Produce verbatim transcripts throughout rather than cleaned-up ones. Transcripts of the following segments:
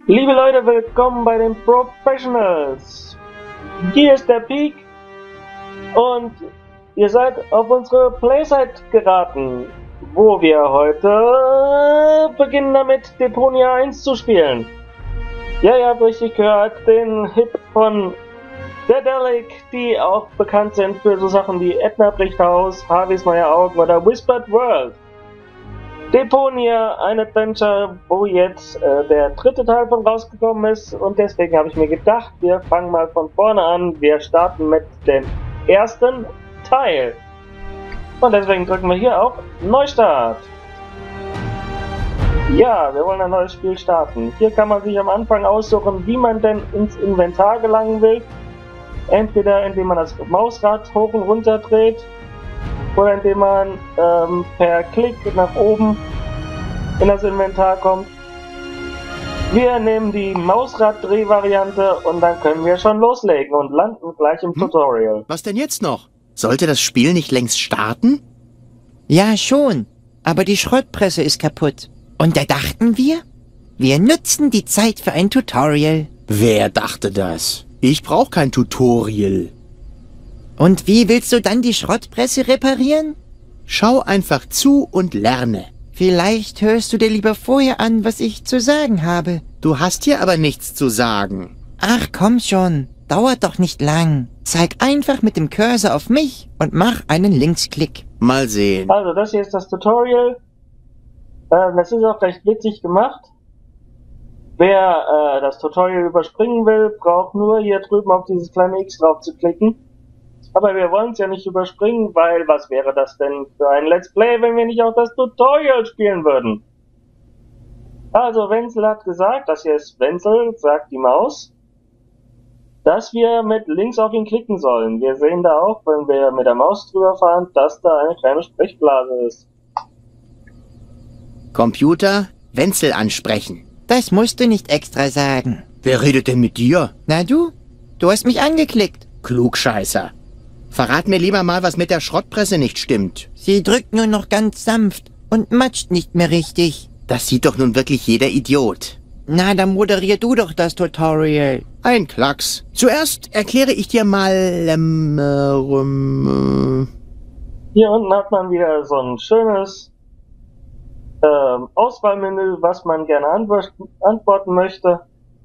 Liebe Leute, willkommen bei den Professionals. Hier ist der Peak und ihr seid auf unsere Playsite geraten, wo wir heute beginnen damit, Deponia eins zu spielen. Ja, ihr habt richtig gehört, den Hit von Daedalic, die auch bekannt sind für so Sachen wie Edna bricht aus, Harveys neue Augen oder Whispered World. Deponia, ein Adventure, wo jetzt äh, der dritte Teil von rausgekommen ist, und deswegen habe ich mir gedacht, wir fangen mal von vorne an. Wir starten mit dem ersten Teil. Und deswegen drücken wir hier auf Neustart. Ja, wir wollen ein neues Spiel starten. Hier kann man sich am Anfang aussuchen, wie man denn ins Inventar gelangen will. Entweder indem man das Mausrad hoch und runter dreht, oder indem man ähm, per Klick nach oben in das Inventar kommt. Wir nehmen die Mausrad-Dreh-Variante und dann können wir schon loslegen und landen gleich im hm? Tutorial. Was denn jetzt noch? Sollte das Spiel nicht längst starten? Ja, schon. Aber die Schrottpresse ist kaputt. Und da dachten wir, wir nutzen die Zeit für ein Tutorial. Wer dachte das? Ich brauche kein Tutorial. Und wie willst du dann die Schrottpresse reparieren? Schau einfach zu und lerne. Vielleicht hörst du dir lieber vorher an, was ich zu sagen habe. Du hast hier aber nichts zu sagen. Ach komm schon, dauert doch nicht lang. Zeig einfach mit dem Cursor auf mich und mach einen Linksklick. Mal sehen. Also das hier ist das Tutorial. Äh, das ist auch recht witzig gemacht. Wer äh, das Tutorial überspringen will, braucht nur hier drüben auf dieses kleine X drauf zu klicken. Aber wir wollen es ja nicht überspringen, weil was wäre das denn für ein Let's Play, wenn wir nicht auch das Tutorial spielen würden? Also Wenzel hat gesagt, das hier ist Wenzel, sagt die Maus, dass wir mit links auf ihn klicken sollen. Wir sehen da auch, wenn wir mit der Maus drüber fahren, dass da eine kleine Sprechblase ist. Computer, Wenzel ansprechen. Das musst du nicht extra sagen. Wer redet denn mit dir? Na du? Du hast mich angeklickt. Klugscheißer. Verrat mir lieber mal, was mit der Schrottpresse nicht stimmt. Sie drückt nur noch ganz sanft und matscht nicht mehr richtig. Das sieht doch nun wirklich jeder Idiot. Na, dann moderier du doch das Tutorial. Ein Klacks. Zuerst erkläre ich dir mal, ähm, ähm, Hier unten hat man wieder so ein schönes ähm, Auswahlmenü, was man gerne antw- antworten möchte.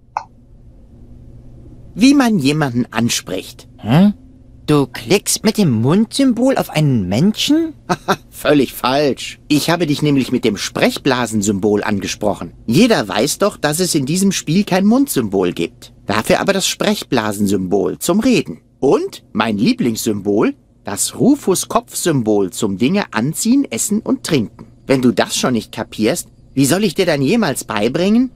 Wie man jemanden anspricht. Hä? Du klickst mit dem Mundsymbol auf einen Menschen? Haha, völlig falsch. Ich habe dich nämlich mit dem Sprechblasensymbol angesprochen. Jeder weiß doch, dass es in diesem Spiel kein Mundsymbol gibt. Dafür aber das Sprechblasensymbol zum Reden. Und mein Lieblingssymbol, das Rufus-Kopfsymbol zum Dinge anziehen, essen und trinken. Wenn du das schon nicht kapierst, wie soll ich dir dann jemals beibringen,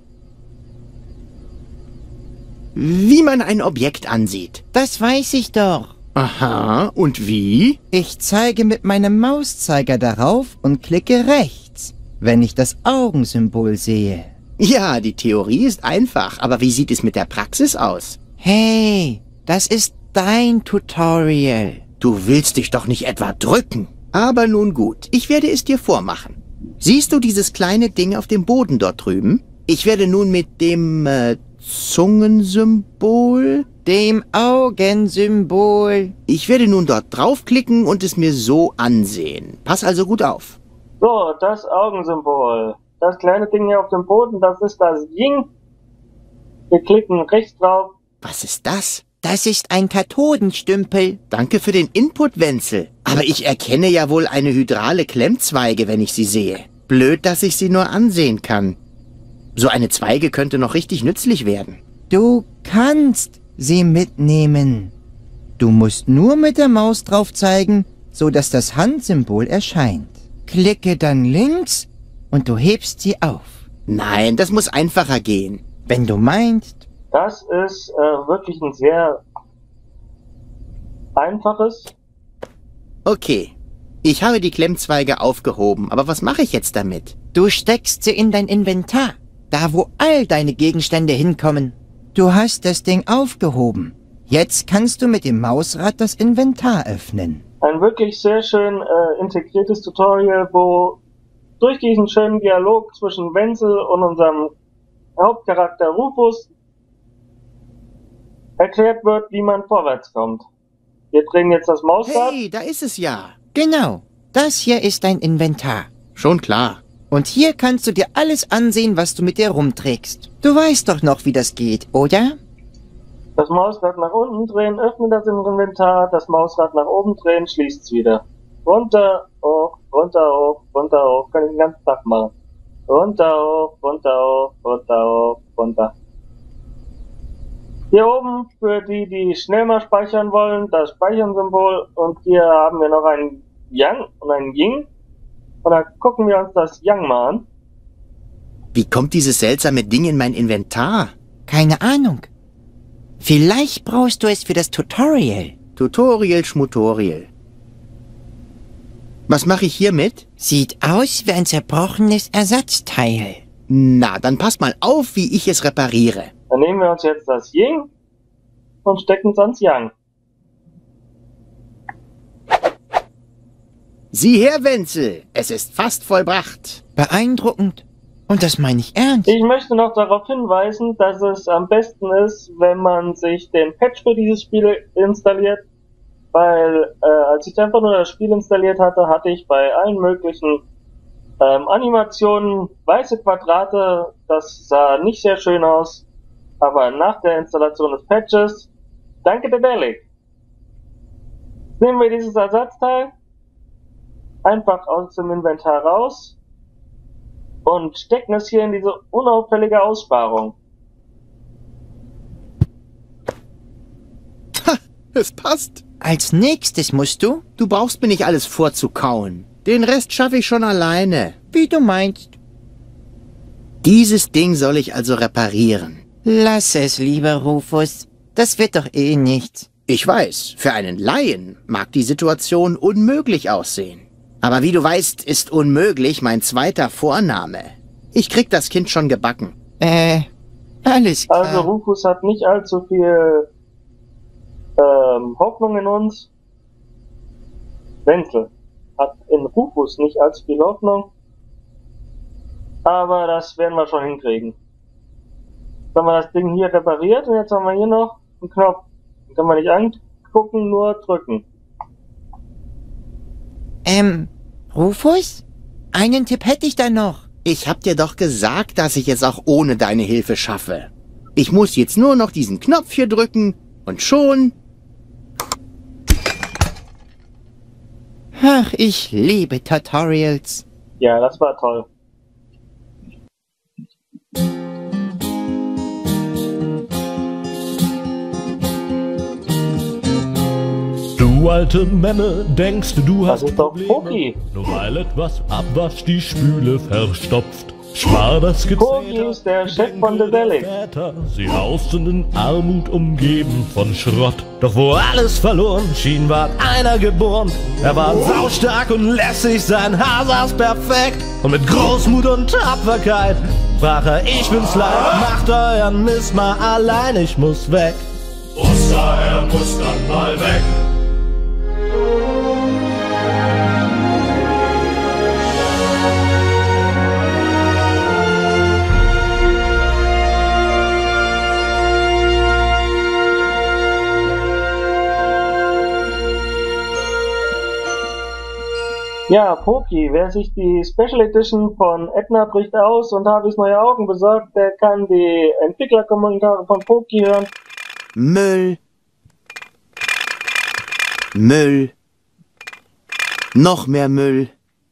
wie man ein Objekt ansieht? Das weiß ich doch. Aha, und wie? Ich zeige mit meinem Mauszeiger darauf und klicke rechts, wenn ich das Augensymbol sehe. Ja, die Theorie ist einfach, aber wie sieht es mit der Praxis aus? Hey, das ist dein Tutorial. Du willst dich doch nicht etwa drücken. Aber nun gut, ich werde es dir vormachen. Siehst du dieses kleine Ding auf dem Boden dort drüben? Ich werde nun mit dem äh, Zungensymbol... Dem Augensymbol. Ich werde nun dort draufklicken und es mir so ansehen. Pass also gut auf. So, das Augensymbol. Das kleine Ding hier auf dem Boden, das ist das Ying. Wir klicken rechts drauf. Was ist das? Das ist ein Kathodenstümpel. Danke für den Input, Wenzel. Aber ich erkenne ja wohl eine hydrale Klemmzweige, wenn ich sie sehe. Blöd, dass ich sie nur ansehen kann. So eine Zweige könnte noch richtig nützlich werden. Du kannst sie mitnehmen. Du musst nur mit der Maus drauf zeigen, so dass das Handsymbol erscheint. Klicke dann links und du hebst sie auf. Nein, das muss einfacher gehen. Wenn du meinst. Das ist äh, wirklich ein sehr einfaches. Okay, ich habe die Klemmzweige aufgehoben, aber was mache ich jetzt damit? Du steckst sie in dein Inventar, da wo all deine Gegenstände hinkommen. Du hast das Ding aufgehoben. Jetzt kannst du mit dem Mausrad das Inventar öffnen. Ein wirklich sehr schön äh, integriertes Tutorial, wo durch diesen schönen Dialog zwischen Wenzel und unserem Hauptcharakter Rufus erklärt wird, wie man vorwärts kommt. Wir drehen jetzt das Mausrad. Hey, da ist es ja. Genau, das hier ist dein Inventar. Schon klar. Und hier kannst du dir alles ansehen, was du mit dir rumträgst. Du weißt doch noch, wie das geht, oder? Das Mausrad nach unten drehen, öffnet das Inventar, das Mausrad nach oben drehen, schließt es wieder. Runter, hoch, runter, hoch, runter, hoch, kann ich den ganzen Tag machen. Runter, hoch, runter, hoch, runter, hoch, runter. Hier oben, für die, die schnell mal speichern wollen, das Speichern-Symbol. Und hier haben wir noch ein Yang und ein Ying. Und dann gucken wir uns das Yang mal an. Wie kommt dieses seltsame Ding in mein Inventar? Keine Ahnung. Vielleicht brauchst du es für das Tutorial. Tutorial, Schmutorial. Was mache ich hier mit? Sieht aus wie ein zerbrochenes Ersatzteil. Na, dann passt mal auf, wie ich es repariere. Dann nehmen wir uns jetzt das Ying und stecken es ans Yang. Sieh her, Wenzel, es ist fast vollbracht. Beeindruckend. Und das meine ich ernst. Ich möchte noch darauf hinweisen, dass es am besten ist, wenn man sich den Patch für dieses Spiel installiert, weil äh, als ich einfach nur das Spiel installiert hatte, hatte ich bei allen möglichen ähm, Animationen weiße Quadrate. Das sah nicht sehr schön aus, aber nach der Installation des Patches, danke Dedelic, nehmen wir dieses Ersatzteil einfach aus dem Inventar raus und stecken es hier in diese unauffällige Aussparung. Ha, es passt. Als nächstes musst du, Du brauchst mir nicht alles vorzukauen. Den Rest schaffe ich schon alleine. wie du meinst. Dieses Ding soll ich also reparieren. Lass es, lieber Rufus. Das wird doch eh nichts. Ich weiß, für einen Laien mag die Situation unmöglich aussehen. Aber wie du weißt, ist unmöglich mein zweiter Vorname. Ich krieg das Kind schon gebacken. Äh, alles klar. Also Rufus hat nicht allzu viel ähm, Hoffnung in uns. Wenzel hat in Rufus nicht allzu viel Hoffnung. Aber das werden wir schon hinkriegen. Jetzt haben wir das Ding hier repariert und jetzt haben wir hier noch einen Knopf. Den kann man nicht angucken, nur drücken. Ähm, Rufus? Einen Tipp hätte ich da noch. Ich hab dir doch gesagt, dass ich es auch ohne deine Hilfe schaffe. Ich muss jetzt nur noch diesen Knopf hier drücken und schon... Ach, ich liebe Tutorials. Ja, das war toll. Du alte Memme, denkst du Das hast ist doch Probleme, Poki. nur weil etwas Abwasch die Spüle verstopft. Spar das Poki Gezeter, ist der Chef von Gedenke der Dedelic. Väter. Sie hausten in Armut umgeben von Schrott. Doch wo alles verloren schien, war einer geboren. Er war saustark und lässig, sein Haar saß perfekt. Und mit Großmut und Tapferkeit sprach er, ich bin's leid, macht euren Mist mal allein, ich muss weg. Oster, er muss dann mal weg. Ja, Poki, wer sich die Special Edition von Edna bricht aus und Harveys neue Augen besorgt, der kann die Entwicklerkommentare von Poki hören. Müll. Müll. Noch mehr Müll.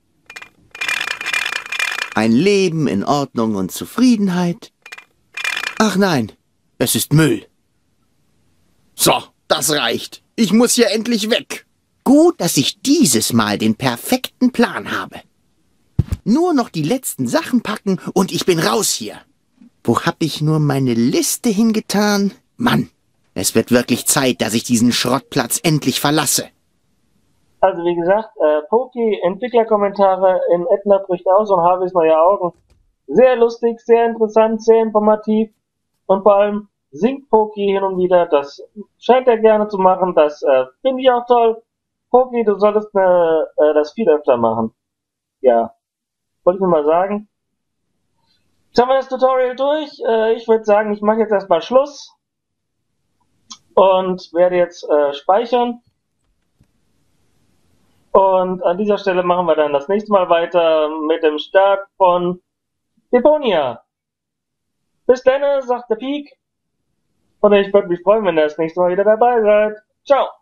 Ein Leben in Ordnung und Zufriedenheit. Ach nein, es ist Müll. So, das reicht. Ich muss hier endlich weg. Gut, dass ich dieses Mal den perfekten Plan habe. Nur noch die letzten Sachen packen und ich bin raus hier. Wo hab ich nur meine Liste hingetan? Mann, es wird wirklich Zeit, dass ich diesen Schrottplatz endlich verlasse. Also wie gesagt, äh, Poki, Entwicklerkommentare in Edna bricht aus und Harveys neue Augen. Sehr lustig, sehr interessant, sehr informativ und vor allem singt Poki hin und wieder. Das scheint er gerne zu machen, das äh, finde ich auch toll. Poki, du solltest ne, äh, das viel öfter machen. Ja, wollte ich nur mal sagen. Jetzt haben wir das Tutorial durch. Äh, ich würde sagen, ich mache jetzt erstmal Schluss und werde jetzt äh, speichern. Und an dieser Stelle machen wir dann das nächste Mal weiter mit dem Start von Deponia. Bis dann, sagt der Peak. Und ich würde mich freuen, wenn ihr das nächste Mal wieder dabei seid. Ciao!